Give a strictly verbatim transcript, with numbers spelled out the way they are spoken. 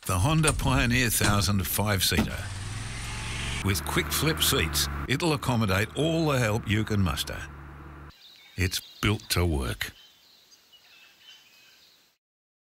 the Honda Pioneer one thousand five-seater. With Quickflip seats, it'll accommodate all the help you can muster. It's built to work.